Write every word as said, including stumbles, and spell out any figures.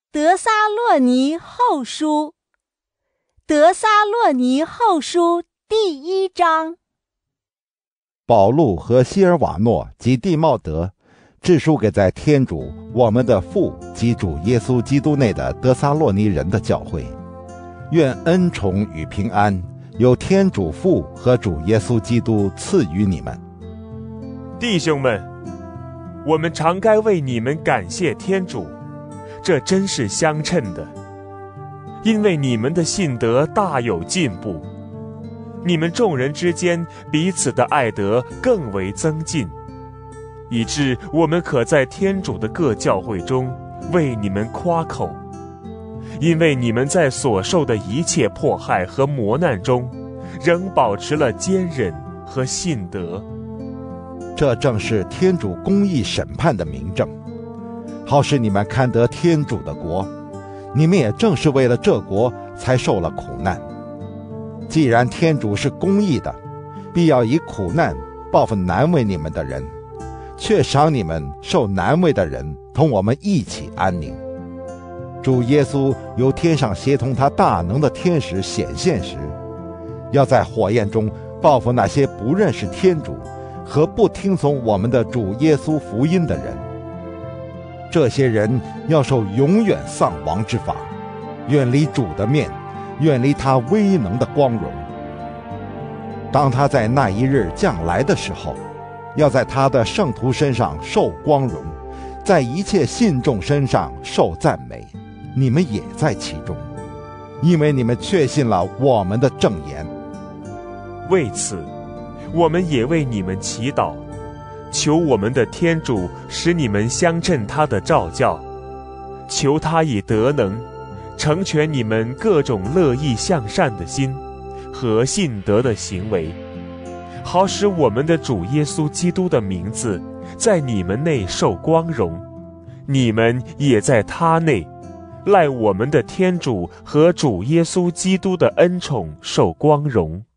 得撒洛尼后书，得撒洛尼后书第一章。 保禄和西尔瓦诺及蒂茂德，致书给在天主我们的父及主耶稣基督内的得撒洛尼人的教会，愿恩宠与平安由天主父和主耶稣基督赐予你们。 弟兄们，我们常该为你们感谢天主，这真是相称的，因为你们的信德大有进步，你们众人之间彼此的爱德更为增进，以致我们可在天主的各教会中为你们夸口，因为你们在所受的一切迫害和磨难中，仍保持了坚忍和信德。 这正是天主公义审判的明证，好使你们堪得天主的国。你们也正是为了这国才受了苦难。既然天主是公义的，必要以苦难报复难为你们的人，却赏你们受难为的人同我们一起安宁。主耶稣由天上协同他大能的天使显现时，要在火焰中报复那些不认识天主和不听从我们的主耶稣福音的人。这些人要受永远丧亡之罚，远离主的面，远离他威能的光荣。当他在那一日降来的时候，要在他的圣徒身上受光荣，在一切信众身上受赞美。你们也在其中，因为你们确信了我们的证言。 为此，我们也为你们祈祷，求我们的天主使你们相称他的召教，求他以德能成全你们各种乐意向善的心和信德的行为，好使我们的主耶稣基督的名字在你们内受光荣，你们也在他内，赖我们的天主和主耶稣基督的恩宠受光荣。